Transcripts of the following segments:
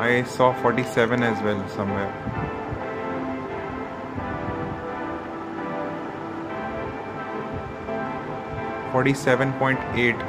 I saw 47 as well somewhere. .8.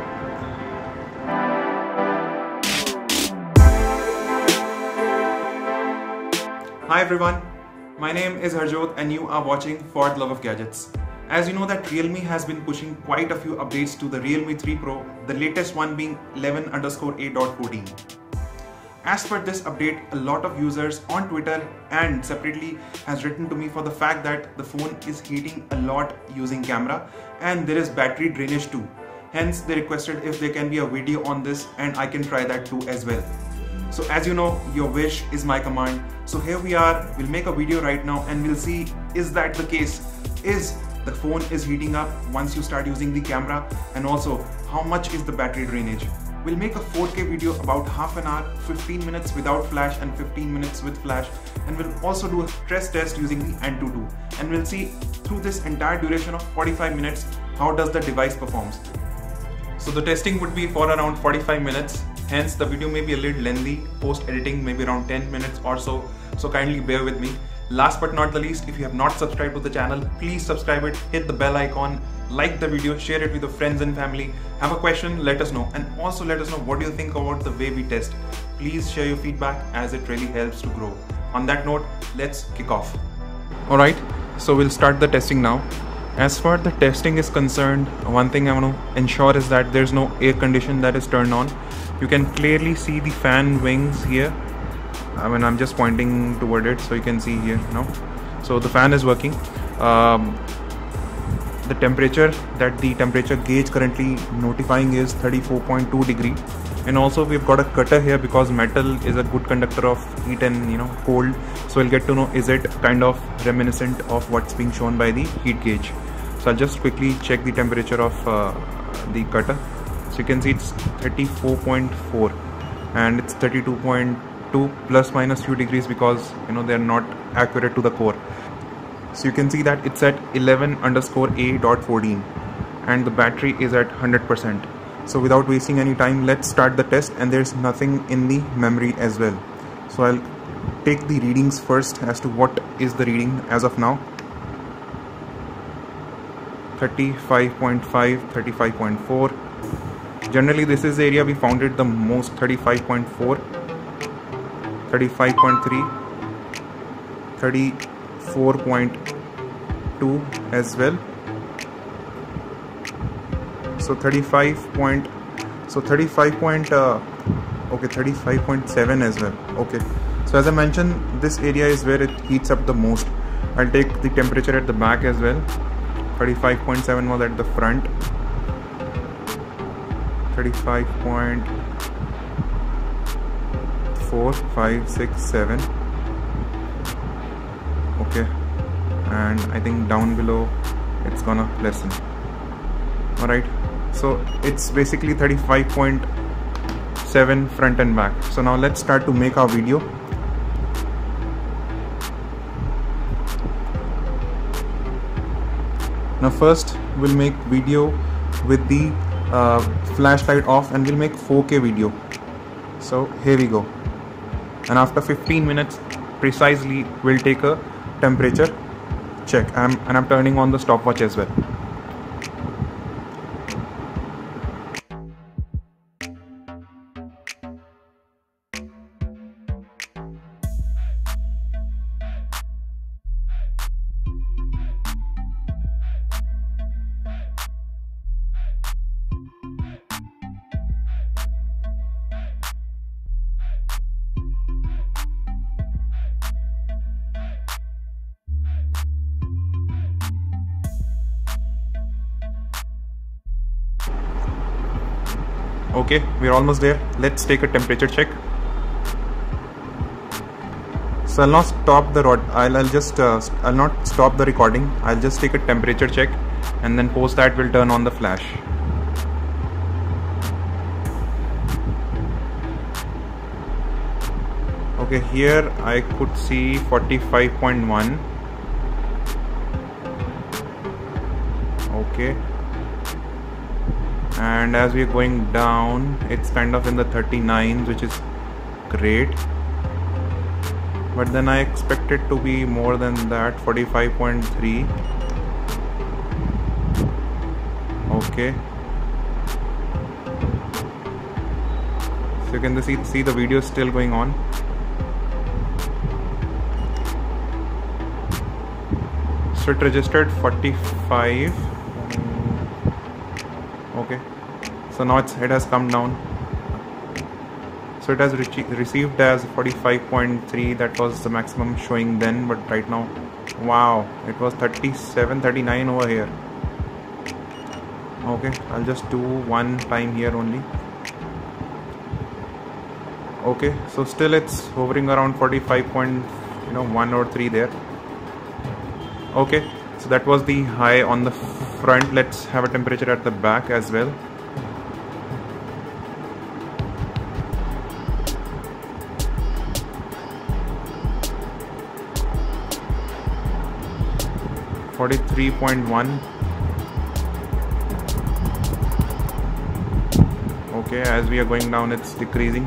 Hi everyone, my name is Harjot and you are watching For the Love of Gadgets. As you know that Realme has been pushing quite a few updates to the Realme 3 Pro, the latest one being 11_8.14. As per this update, a lot of users on Twitter and separately has written to me for the fact that the phone is heating a lot using camera and there is battery drainage too. Hence they requested if there can be a video on this and I can try that too as well. So as you know, your wish is my command. So here we are, we'll make a video right now and we'll see is that the case. Is the phone is heating up once you start using the camera, and also how much is the battery drainage. We'll make a 4K video about half an hour, 15 minutes without flash and 15 minutes with flash, and we'll also do a stress test using the Antutu, and we'll see through this entire duration of 45 minutes how does the device performs. So the testing would be for around 45 minutes. Hence the video may be a little lengthy, post editing maybe around 10 minutes or so kindly bear with me. Last but not the least, if you have not subscribed to the channel, please subscribe it, hit the bell icon, like the video, share it with your friends and family. Have a question, let us know, and also let us know what do you think about the way we test. Please share your feedback as it really helps to grow. On that note, let's kick off. Alright, so we'll start the testing now. As far the testing is concerned, one thing I want to ensure is that there's no air condition that is turned on. You can clearly see the fan wings here. I mean, I'm just pointing toward it so you can see here now. So the fan is working. The temperature that the temperature gauge currently notifying is 34.2 degree. And also we've got a cutter here because metal is a good conductor of heat and cold. So we'll get to know is it kind of reminiscent of what's being shown by the heat gauge. So I'll just quickly check the temperature of the cutter. So you can see it's 34.4 and it's 32.2 plus minus few degrees because they're not accurate to the core. So you can see that it's at 11_A.14 and the battery is at 100%. So without wasting any time, let's start the test, and there's nothing in the memory as well. So I'll take the readings first as to what is the reading as of now. 35.5, 35.4. Generally this is the area we found it the most. 35.4, 35.3, 34.2 as well. So 35.7 as well. Okay, so as I mentioned, this area is where it heats up the most. I'll take the temperature at the back as well. 35.7 was at the front. 35.4, 5, 6, 7. Okay, and I think down below it's gonna lessen. Alright, so it's basically 35.7 front and back. So now let's start to make our video. Now first we'll make video with the flashlight off and we'll make 4K video. So here we go, and after 15 minutes precisely we'll take a temperature check, and I'm turning on the stopwatch as well. Okay, we're almost there. Let's take a temperature check. So I'll not stop the I'll not stop the recording. I'll just take a temperature check, and then post that we'll turn on the flash. Okay, here I could see 45.1. Okay, and as we're going down, it's kind of in the 39s, which is great. but then I expect it to be more than that. 45.3. Okay, so you can see the video is still going on. So it registered 45. Okay, so now it has come down. So it has received as 45.3. that was the maximum showing then, but right now, wow, it was 37, 39 over here. Okay, I'll just do one time here only. Okay, so still it's hovering around 45.1 or 3 there. Okay, so that was the high on the front. Let's have a temperature at the back as well. (43.1). Okay, as we are going down, it's decreasing.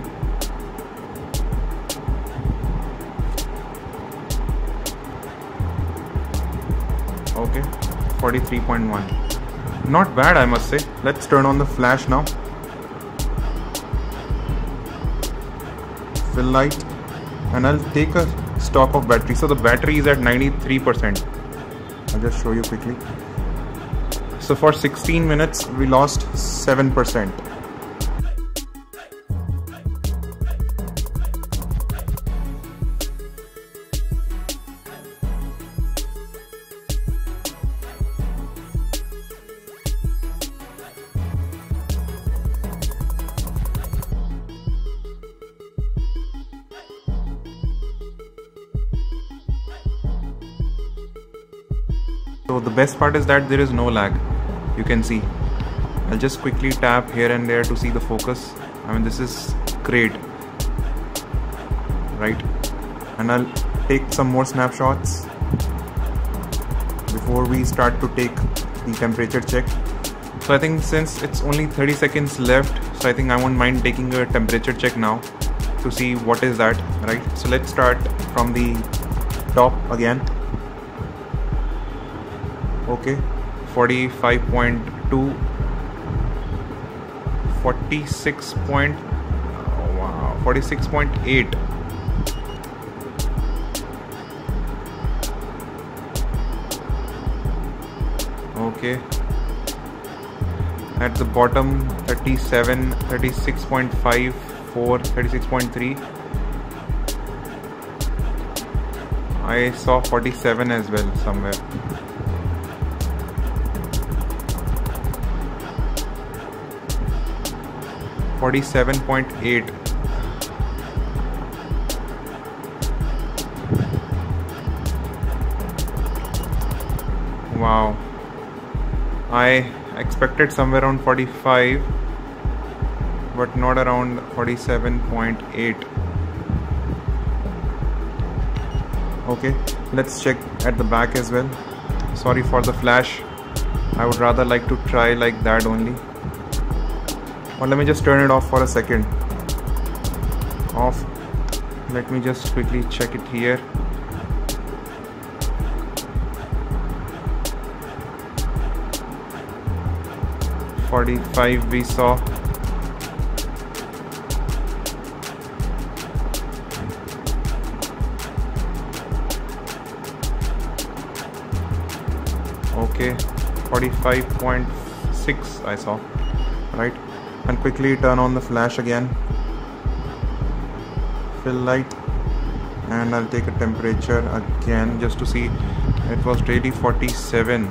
Okay, 43.1. Not bad, I must say. Let's turn on the flash now. Fill light, and I'll take a stock of battery. So the battery is at 93%. I'll just show you quickly. So for 16 minutes we lost 7%. So the best part is that there is no lag. You can see. I'll just quickly tap here and there to see the focus. I mean, this is great, right? And I'll take some more snapshots before we start to take the temperature check. So I think since it's only 30 seconds left, so I think I won't mind taking a temperature check now to see what is that, right? So let's start from the top again. Okay, 45.2, 46.8. Okay, at the bottom 37, 36.5, 4, 36.3. I saw 47 as well somewhere. 47.8. Wow, I expected somewhere around 45, but not around 47.8. Okay, let's check at the back as well. Sorry for the flash. I would rather like to try like that only. Or let me just turn it off for a second. Off. Let me just quickly check it here. (45) we saw. Okay, 45.6 I saw, right? And quickly turn on the flash again. Fill light, and I'll take a temperature again just to see. It was really 47.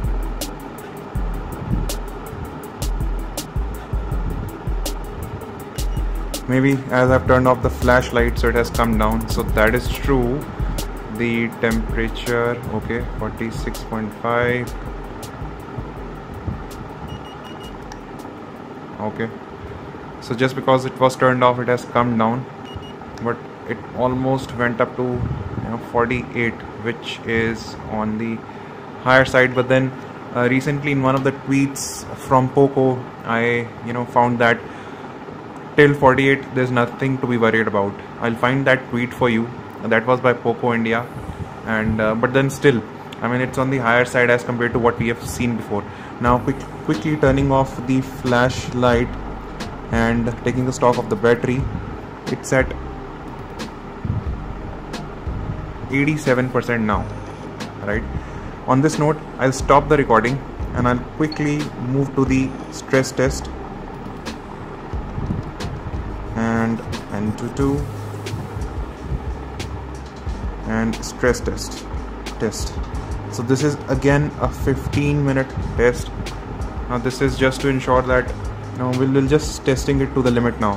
Maybe as I've turned off the flashlight, so it has come down. So that is true. The temperature, okay, 46.5. Okay, so just because it was turned off, it has come down, but it almost went up to 48, which is on the higher side. But then recently in one of the tweets from Poco, I found that till 48 there's nothing to be worried about. I'll find that tweet for you that was by Poco India, and but then still, I mean, it's on the higher side as compared to what we have seen before. Now quickly turning off the flashlight and taking a stock of the battery. It's at 87% now, right? On this note, I'll stop the recording and I'll quickly move to the stress test and Antutu and stress test. So this is again a 15-minute test. Now this is just to ensure that we'll just testing it to the limit now.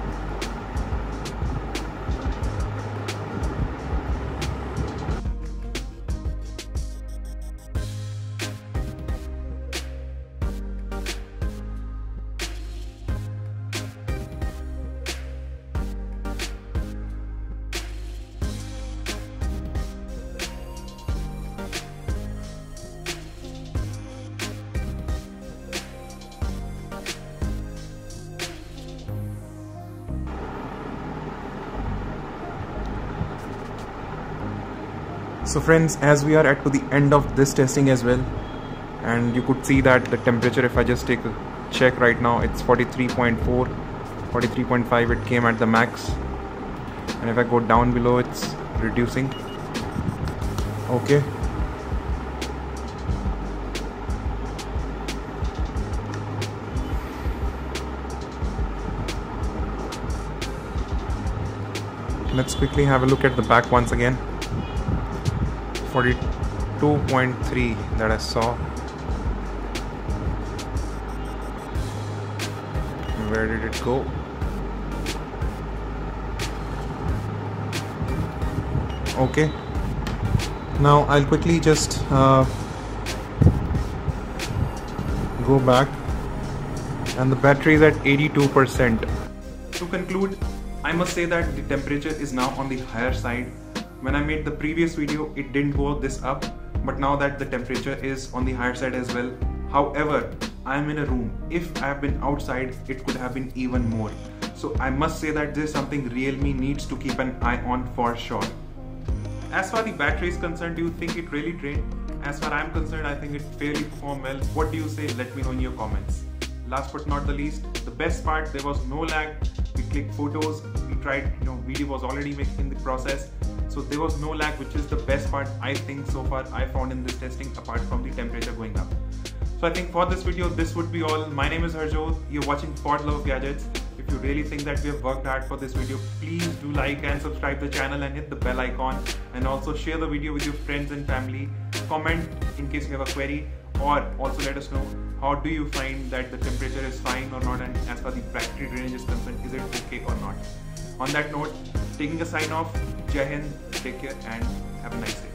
So friends, as we are at to the end of this testing as well, and you could see that the temperature, if I just take a check right now, it's 43.4, 43.5, it came at the max, and if I go down below, it's reducing. Okay, let's quickly have a look at the back once again. 42.3 that I saw. Where did it go? Okay, now I'll quickly just go back, and the battery is at 82%. To conclude, I must say that the temperature is now on the higher side. When I made the previous video, it didn't go this up, but now that the temperature is on the higher side as well. However, I am in a room. If I have been outside, it could have been even more. So I must say that this is something Realme needs to keep an eye on for sure. As far the battery is concerned, do you think it really drained? As far I'm concerned, I think it fairly performed well. What do you say? Let me know in your comments. Last but not the least, the best part, there was no lag. We clicked photos, we tried, video was already made in the process. So there was no lag, which is the best part I think so far I found in this testing, apart from the temperature going up. So I think for this video, this would be all. My name is Harjot. You're watching For the Love of Gadgets. If you really think that we have worked hard for this video, please do like and subscribe the channel and hit the bell icon, and also share the video with your friends and family. Comment in case you have a query, or also let us know how do you find that the temperature is fine or not, and as far the battery drainage is concerned, is it okay or not. On that note, taking a sign off, Jai Hind, take care and have a nice day.